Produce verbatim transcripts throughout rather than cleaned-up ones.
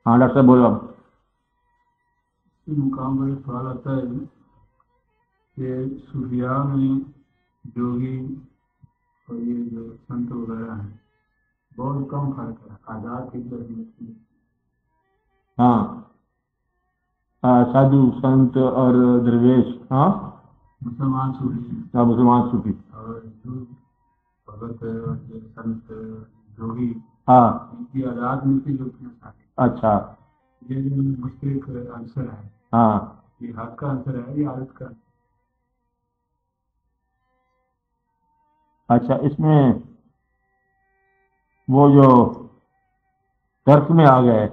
ہاں ڈاکٹر صاحب بولو آپ۔ اس مقام پر یہ سوال آتا ہے کہ صوفیاء میں جوگی اور یہ جو سنت وغیرہ ہیں بہت کم فرق ہے آزاد کی طرف۔ ہاں سادھو سنت اور درویش، ہاں مسلمان صوفی ہاں مسلمان صوفی، اور ہندو بھگت اور یہ سنت جوگی ہاں ان کی آزاد ملتی جلتی ہیں ساری۔ اچھا یہ جو مشترک عنصر ہے ہاں یہ حق کا عنصر ہے یہ عادت کا۔ اچھا اس میں وہ جو ترک میں آ گئے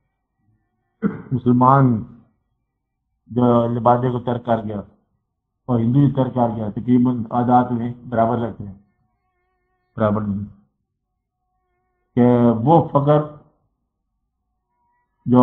مسلمان جو لبادے کو ترک کر گیا اور ہندو ہی ترک کر گیا، تقریباً عادات میں برابر رہتے ہیں، برابر نہیں کہ وہ فقر جو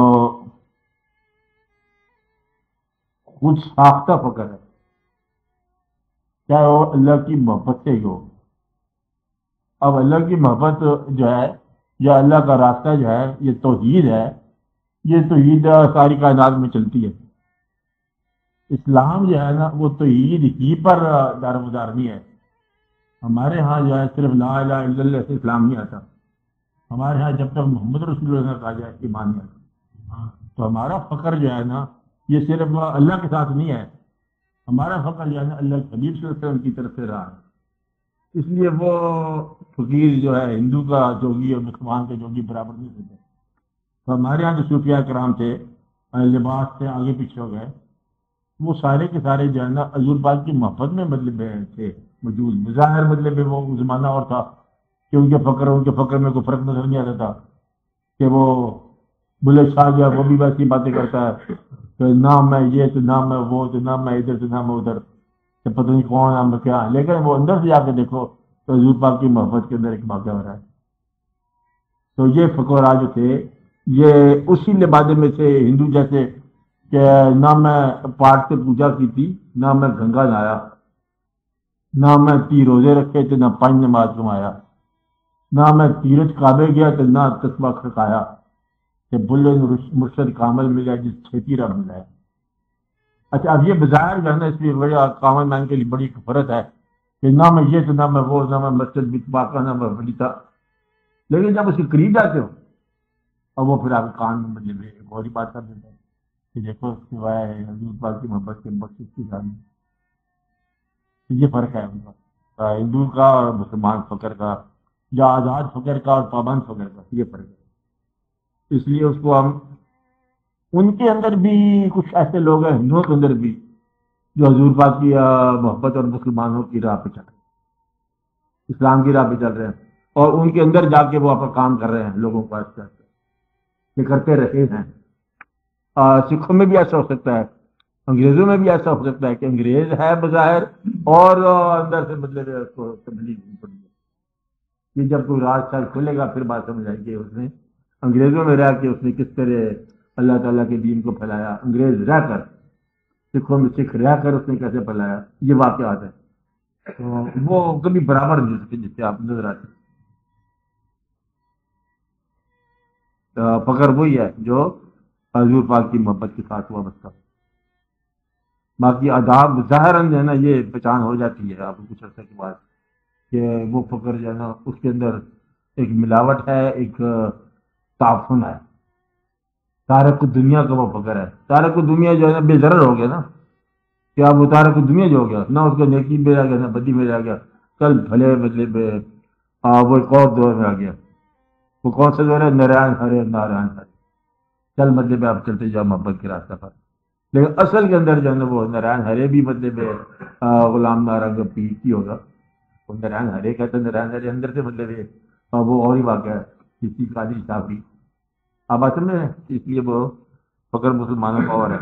خود ساختہ فقر ہے، چاہے وہ اللہ کی محبت سے ہی ہو۔ اب اللہ کی محبت جو ہے یا اللہ کا راستہ جو ہے یہ توحید ہے، یہ توحید ساری کائنات میں چلتی ہے۔ اسلام جو ہے نا وہ توحید ہی پر دار مدار نہیں ہے۔ ہمارے ہاں جو ہے صرف لا الہ الا اللہ سے اسلام نہیں آتا، ہمارے ہاں جب تک محمد رسول اللہ کہا جائے ایمان نہیں آتا۔ تو ہمارا فخر جو ہے نا یہ صرف اللہ کے ساتھ نہیں ہے، ہمارا فخر جو ہے نا اللہ کے حبیب صلی اللہ علیہ وسلم کی طرف سے رہا ہے۔ اس لیے وہ فقیر جو ہے ہندو کا جوگی اور مسلمان کا جوگی برابر نہیں ہوتے۔ تو ہمارے یہاں جو صوفیاء کرام تھے لباس سے آگے پیچھے ہو گئے، وہ سارے کے سارے جو ہے نا حضور پاک کی محبت میں مطلب تھے موجود، بظاہر مطلب وہ زمانہ اور تھا کہ ان کے فقر ان کے فقر میں کوئی فرق نظر نہیں آتا تھا کہ وہ بلے شاہ جو ہے وہ بھی ویسی باتیں کرتا ہے کہ نہ میں یہ تو نہ میں وہ تو نہ میں ادھر تو نہ میں ادھر، کہ پتہ نہیں کون ہے میں کیا، لیکن وہ اندر سے جا کے دیکھو تو حضور پاک کی محبت کے اندر ایک واقعہ ہو رہا ہے۔ تو یہ فقراء جو تھے یہ اسی لبادے میں سے ہندو جیسے کہ نہ میں پاٹ سے پوجا کی تھی، نہ میں گنگا نہایا، نہ میں تی روزے رکھے تھے، نہ پانچ نماز کمایا، نہ میں تیرتھ کعبے گیا تو نہ تسبہ کھڑکایا کہ بلے مرشد کامل ملا جس چھیتی رب ملا ہے۔ اچھا اب یہ بظاہر جو ہے نا اس لیے بڑا کامن مین کے لیے بڑی فرق ہے کہ نہ میں یہ تو نہ میں وہ، نہ میں مسجد بھی پاکا، نہ میں بڑی تھا، لیکن جب اس کے قریب جاتے ہو اور وہ پھر آپ کان میں مطلب ایک اور ہی بات کر دیتا ہے کہ دیکھو سوائے حضور پاک کی محبت کے بخش کی سامنے۔ یہ فرق ہے ان کا، ہندو کا اور مسلمان فقر کا، یا آزاد فقر کا اور پابند فقر کا، یہ فرق ہے۔ اس لیے اس کو ہم ان کے اندر بھی کچھ ایسے لوگ ہیں ہندوؤں کے اندر بھی جو حضور پاک کی محبت اور مسلمانوں کی راہ پہ چل رہے ہیں، اسلام کی راہ پہ چل رہے ہیں، اور ان کے اندر جا کے وہ اپنا کام کر رہے ہیں لوگوں کو ایسے ایسے یہ کرتے رہے ہیں۔ سکھوں میں بھی ایسا ہو سکتا ہے، انگریزوں میں بھی ایسا ہو سکتا ہے کہ انگریز ہے بظاہر اور اندر سے مطلب اس کو تبلیغ نہیں پڑی ہے۔ یہ جب کوئی راز سال کھلے گا پھر بات سمجھ آئے گی اس نے انگریزوں میں رہ کے اس نے کس طرح اللہ تعالیٰ کے دین کو پھیلایا، انگریز رہ کر سکھوں میں سکھ رہ کر اس نے کیسے پھیلایا، یہ واقعات ہے۔ تو وہ کبھی برابر نہیں ہو سکتے جس سے آپ نظر آتے۔ فخر وہی ہے جو حضور پاک کی محبت کے ساتھ وابستہ، باقی آداب ظاہراً جو ہے نا یہ پہچان ہو جاتی ہے آپ کو کچھ عرصے کے بعد کہ وہ فخر جو ہے نا اس کے اندر ایک ملاوٹ ہے، ایک تعفن ہے، تارک دنیا کا وہ فخر ہے۔ تارک دنیا جو ہے نا بے ضرر ہو گیا نا کہ اب وہ تارک دنیا جو ہو گیا نہ اس کا نیکی میں رہ گیا نہ بدی میں رہ گیا، کل بھلے مطلب وہ ایک اور دور میں آ گیا۔ وہ کون سا دور ہے؟ نارائن ہرے نارائن ہرے، چل مطلب آپ چلتے جاؤ محبت کے راستہ پر، لیکن اصل کے اندر جو ہے نا وہ نارائن ہرے بھی مطلب غلام نارنگ پیر کی ہوگا، وہ نارائن ہرے کہتے ہیں، نارائن ہرے اندر سے مطلب ہے وہ اور ہی واقعہ ہے کسی قادری صاحبی اب اصل میں، اس لیے وہ فقر مسلمانوں کا اور ہے،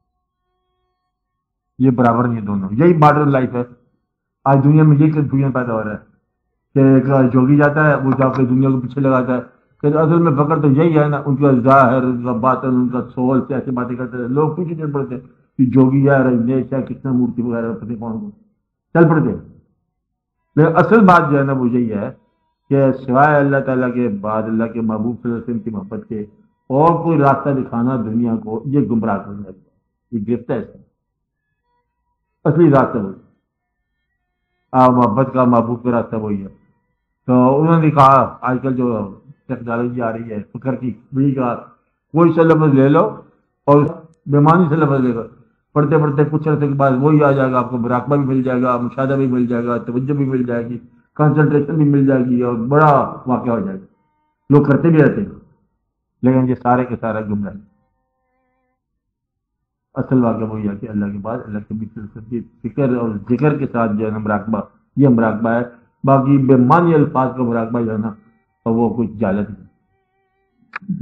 یہ برابر نہیں ہے دونوں، یہی ماڈرن لائف ہے۔ آج دنیا میں یہی کنفیوژن پیدا ہو رہا ہے کہ ایک جوگی جاتا ہے وہ جا کے دنیا کو پیچھے لگاتا ہے کہ اصل میں فقر تو یہی ہے نا، ان کا ظاہر ان کا باطن ان کا سول سے ایسی باتیں کرتے ہیں، لوگ پیچھے چل پڑتے ہیں کہ جوگی ہے رجنیش ہے کتنا مورتی وغیرہ پتہ کون کو چل پڑتے ہیں، لیکن اصل بات جو ہے نا وہ یہی ہے کہ سوائے اللہ تعالیٰ کے بعد اللہ کے محبوب صلی اللہ علیہ وسلم کی محبت کے اور کوئی راستہ دکھانا دنیا کو، یہ گمراہ کرنے والا، یہ گرفت ہے، اصلی راستہ وہی آپ محبت کا، محبوب کا راستہ وہی ہے۔ تو انہوں نے کہا آج کل جو ٹیکنالوجی آ رہی ہے فکر کی، بھی کہا کوئی سا لفظ لے لو اور بےمانی سے لفظ لے کر پڑھتے پڑھتے کچھ عرصے کے بعد وہی آ جائے گا، آپ کو مراقبہ بھی مل جائے گا، مشاہدہ بھی مل جائے گا، توجہ بھی مل جائے گی، کنسنٹریشن بھی مل جائے گی، اور بڑا واقعہ ہو جائے گا۔ لوگ کرتے بھی رہتے ہیں، لیکن یہ سارے کے سارا گمراہ۔ اصل واقعہ وہی ہے کہ اللہ کے بعد اللہ کے فکر اور ذکر کے ساتھ جو ہے نا مراقبہ، یہ مراقبہ ہے۔ باقی بے معنی الفاظ کا مراقبہ جو ہے نا اور وہ کچھ جالت ہے،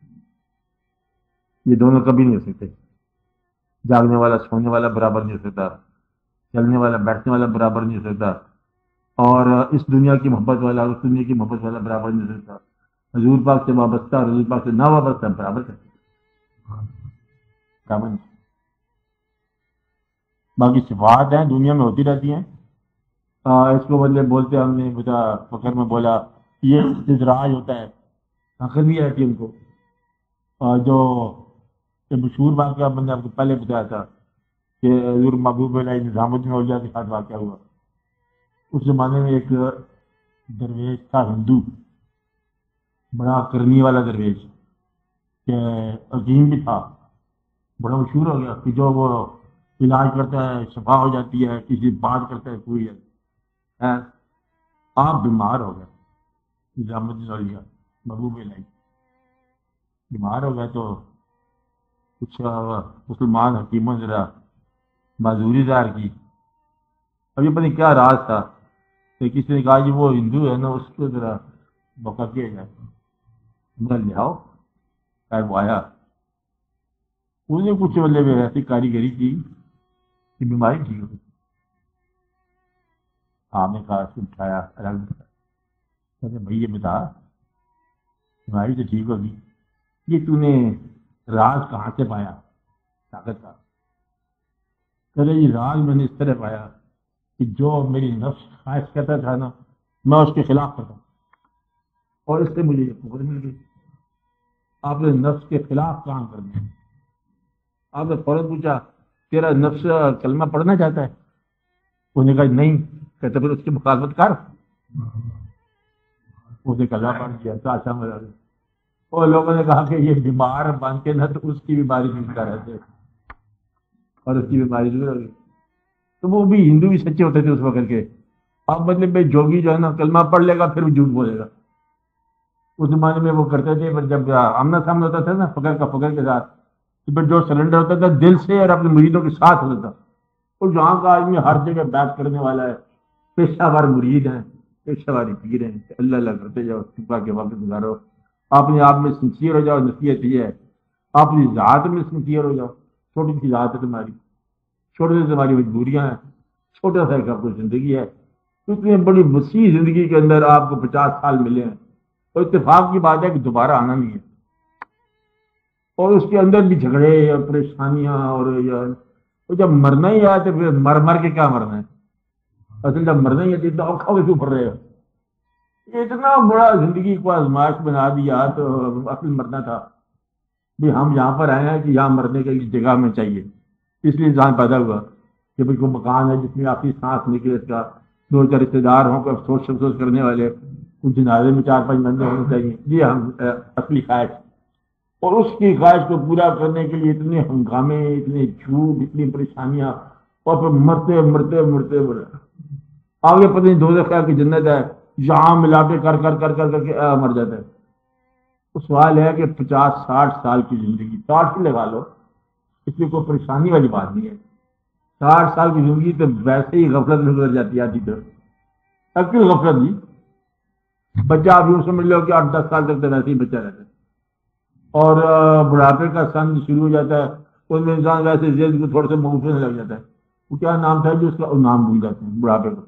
یہ دونوں کبھی نہیں ہو سکتے۔ جاگنے والا سونے والا برابر نہیں ہو سکتا، چلنے والا بیٹھنے والا برابر نہیں ہو سکتا، اور اس دنیا کی محبت والا اس دنیا کی محبت والا برابر نہیں ہو سکتا۔ حضور پاک سے وابستہ اور حضور پاک سے نہ وابستہ برابر کر سکتا، برابر نہیں۔ باقی صفات ہیں دنیا میں ہوتی رہتی ہیں، اس کو بدلے بولتے ہم نے بتا فکر میں بولا یہ استدراج ہوتا ہے، حقیقت بھی رہتی ہے ان کو۔ جو مشہور واقعہ میں نے آپ کو پہلے بتایا تھا کہ حضور محبوب علیہ نظام الدین اولیاء کے ساتھ واقعہ ہوا۔ اس زمانے میں ایک درویش تھا ہندو، بڑا کرنی والا درویش، کہ عظیم بھی تھا، بڑا مشہور ہو گیا کہ جو وہ علاج کرتا ہے شفا ہو جاتی ہے، کسی بات کرتا ہے پوری ہے۔ آپ بیمار ہو گئے، نظام الدین اولیاء محبوب علیہ بیمار ہو گئے، تو کچھ مسلمان حکیموں نے ذرا معذوری ظاہر کی۔ اب یہ پتہ نہیں کیا راز تھا کہ کسی نے کہا جی وہ ہندو ہے نا اس کو ذرا موقع کیا جائے، لے آؤ۔ خیر وہ آیا، انہوں نے کچھ مطلب ایسی کاریگری کی کہ بیماری ٹھیک ہو گئی۔ آپ نے کہا اس کو اٹھایا، الگ کہتے بھائی یہ بتا بیماری تو ٹھیک ہوگی، یہ تو نے راز کہاں سے پایا طاقت کا؟ کہتے یہ راز میں نے اس طرح پایا کہ جو میری نفس خواہش کہتا تھا نا میں اس کے خلاف کرتا ہوں، اور اس سے مجھے یہ قوت مل گئی۔ آپ نے نفس کے خلاف کام کرنا ہے۔ آپ نے فوراً پوچھا تیرا نفس کلمہ پڑھنا چاہتا ہے؟ انہوں نے کہا نہیں۔ کہتے پھر اس کی مخالفت کر۔ اس نے کلمہ پڑھ دیا، ساشا میں رہ اور لوگوں نے کہا کہ یہ بیمار بن کے نہ تو اس کی بیماری دور کر رہے تھے اور اس کی بیماری دور ہو گئی۔ تو وہ بھی ہندو بھی سچے ہوتے تھے اس وقت کے۔ اب مطلب بھائی جوگی جو ہے نا کلمہ پڑھ لے گا پھر وہ جھوٹ بولے گا۔ اس زمانے میں وہ کرتے تھے، پر جب آمنا سامنا ہوتا تھا نا فقر کا فقر کے ساتھ، تو پھر جو سرنڈر ہوتا تھا دل سے اور اپنے مریدوں کے ساتھ ہوتا تھا۔ اور جہاں کا آدمی ہر جگہ بات کرنے والا ہے، پیشہ وار مرید ہیں، پیشہ واری پیر ہیں، اللہ اللہ کرتے جاؤ، چھپا کے وقت گزارو، اپنے آپ میں سنسیئر ہو جاؤ۔ نصیحت یہ ہے اپنی ذات میں سنسیئر ہو جاؤ۔ چھوٹی سی ذات ہے تمہاری، چھوٹی سی تمہاری مجبوریاں ہیں، چھوٹا سا ایک آپ کو زندگی ہے، اتنی بڑی وسیع زندگی کے اندر آپ کو پچاس سال ملے ہیں، اور اتفاق کی بات ہے کہ دوبارہ آنا نہیں ہے، اور اس کے اندر بھی جھگڑے اور پریشانیاں، اور جب مرنا ہی آئے تو پھر مر مر کے کیا مرنا ہے؟ اصل جب مرنا ہی ہے تو اتنا اوکھا کیوں پڑ رہے ہو؟ اتنا بڑا زندگی کو آزمائش بنا دیا، تو اصل مرنا تھا بھی ہم یہاں پر آئے ہیں کہ یہاں مرنے کی جگہ میں چاہیے، اس لیے انسان پیدا ہوا کہ بھائی کوئی مکان ہے جس میں آپ کی سانس نکلے، اس کا دو چار رشتے دار ہوں، کوئی افسوس افسوس کرنے والے، کچھ جنازے میں چار پانچ بندے ہونے چاہیے، یہ ہم اصلی خواہش۔ اور اس کی خواہش کو پورا کرنے کے لیے اتنے ہنگامے، اتنے جھوٹ، اتنی پریشانیاں، اور پھر مرتے مرتے مرتے مرتے آگے پتہ نہیں دوزخ ہے کہ جنت ہے، یہاں ملاپے کر کر کر کر کر کے مر جاتا ہے۔ تو سوال ہے کہ پچاس ساٹھ سال کی زندگی، ساٹھ کی لگا لو، اس میں کوئی پریشانی والی بات نہیں ہے۔ ساٹھ سال کی زندگی تو ویسے ہی غفلت میں گزر جاتی ہے آدھی طرف، عقل غفلت نہیں۔ بچہ آپ یوں سمجھ لو کہ آٹھ دس سال تک تو ویسے ہی بچہ رہتا ہے، اور بڑھاپے کا سن شروع ہو جاتا ہے، اس میں انسان ویسے ذہن کو تھوڑا سا مغفل لگ جاتا ہے۔ وہ کیا نام تھا جو اس کا نام بھول جاتے ہیں بڑھاپے کا۔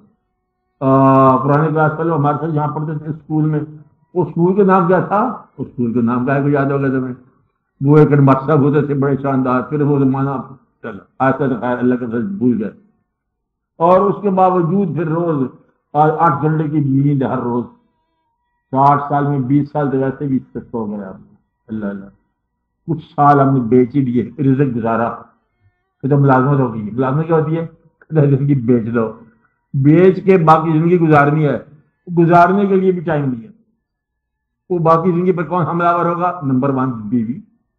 پرانے کلاس پہلے ہمارے ساتھ جہاں پڑھتے تھے اسکول میں، اس اسکول کا نام کیا تھا؟ اس اسکول کا نام کیا ہے یاد ہوگا تمہیں؟ وہ ایک مقصد ہوتے تھے بڑے شاندار، پھر وہ زمانہ چلا آتا تو خیر اللہ کا فضل بھول گئے، اور اس کے باوجود پھر روز آٹھ گھنٹے کی نیند ہر روز، ساٹھ سال میں بیس سال تو ویسے بھی سستا ہو گیا آپ، اللہ اللہ کچھ سال ہم نے بیچ ہی دیے، رزق گزارا، کہ تو ملازمت ہوگی، ملازمت کیا ہوتی ہے؟ زندگی بیچ دو، بیچ کے باقی زندگی گزارنی ہے، گزارنے کے لیے بھی ٹائم نہیں ہے۔ وہ باقی زندگی پر کون حملہ آور ہوگا؟ نمبر ون بیوی،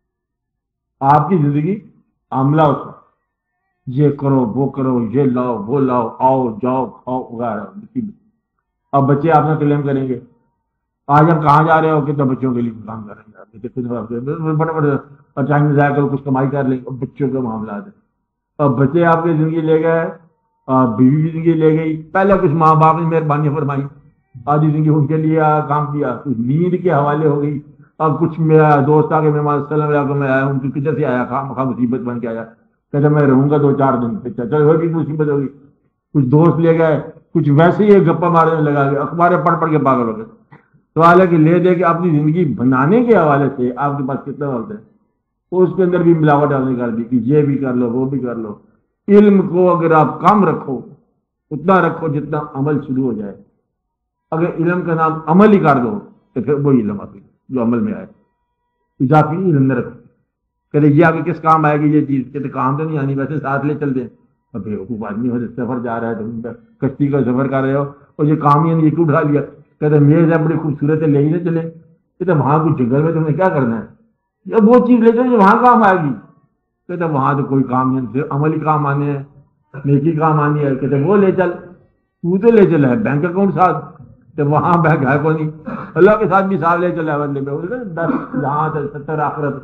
آپ کی زندگی عاملہ ہوتا، یہ کرو وہ کرو، یہ لاؤ وہ لاؤ، آؤ جاؤ کھاؤ وغیرہ۔ اب بچے آپ نے کلیم کریں گے، آج ہم کہاں جا رہے ہو کہ تو بچوں کے لیے کام کر رہے ہیں، بڑے بڑے ٹائم ضائع کرو، کچھ کمائی کر لیں، بچوں کے معاملات ہیں۔ اب بچے آپ کی زندگی لے گئے، بیوی کی زندگی لے گئی، پہلے کچھ ماں باپ نے مہربانی فرمائی، آدھی زندگی ان کے لیے کام کیا، کچھ نیند کے حوالے ہو گئی۔ اب کچھ میرا دوست آ کے مہمان السلام علیکم میں آیا، ان کی کدھر سے آیا، خواہ مخواہ مصیبت بن کے آیا، کہتے میں رہوں گا دو چار دن، چلو وہ بھی مصیبت ہوگی۔ کچھ دوست لے گئے، کچھ ویسے ہی گپا مارنے لگا کے اخباریں پڑھ پڑھ کے پاگل ہو گئے۔ سوال ہے کہ لے دے کے اپنی زندگی بنانے کے حوالے سے آپ کے پاس کتنا وقت ہے؟ اس کے اندر بھی ملاوٹ آپ نے کر دی کہ یہ بھی کر لو وہ بھی کر لو۔ علم کو اگر آپ کم رکھو، اتنا رکھو جتنا عمل شروع ہو جائے۔ اگر علم کا نام عمل ہی کر دو تو پھر وہی علم آپ جو عمل میں آئے، اضافی علم نہ رکھو۔ کہتے یہ آگے کس کام آئے گی یہ چیز؟ کہتے کام تو نہیں آنی، ویسے ساتھ لے چل دیں۔ اب بیوقوف آدمی ہو، سفر جا رہا ہے، تم کشتی کا سفر کر رہے ہو اور یہ کام ہی نہیں، یہ کیوں اٹھا لیا؟ کہتے میز ہے بڑی خوبصورت ہے، لے ہی نہ چلے۔ کہتے وہاں کوئی جنگل میں تم نے کیا کرنا ہے؟ جب وہ چیز لے چلے جو وہاں کام آئے گی۔ کہتے وہاں تو کوئی کام نہیں، صرف عمل ہی کام آنے ہیں، نیکی کام آنی ہے۔ کہتے وہ لے چل، تو تو لے چلا ہے بینک اکاؤنٹ ساتھ، تو وہاں بینک ہے کوئی نہیں، اللہ کے ساتھ بھی ساتھ لے چلا ہے بندے میں، دس جہاں سے ستر آخرت۔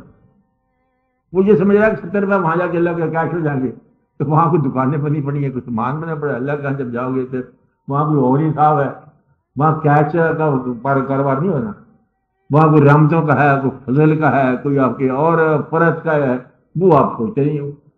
وہ یہ سمجھ رہا ہے کہ ستر روپئے وہاں جا کے اللہ کے کیش ہو جائیں گے، تو وہاں کوئی دکانیں بنی پڑی ہیں، کوئی سامان بنا پڑا ہے، اللہ کے جب جاؤ گے تو وہاں کوئی اور ہی صاحب ہے، وہاں کیش کا کاروبار نہیں ہونا، وہاں کوئی رحمتوں کا ہے، کوئی فضل کا ہے، کوئی آپ کے اور فرض کا ہے، وہ آپ سوچتے نہیں ہو۔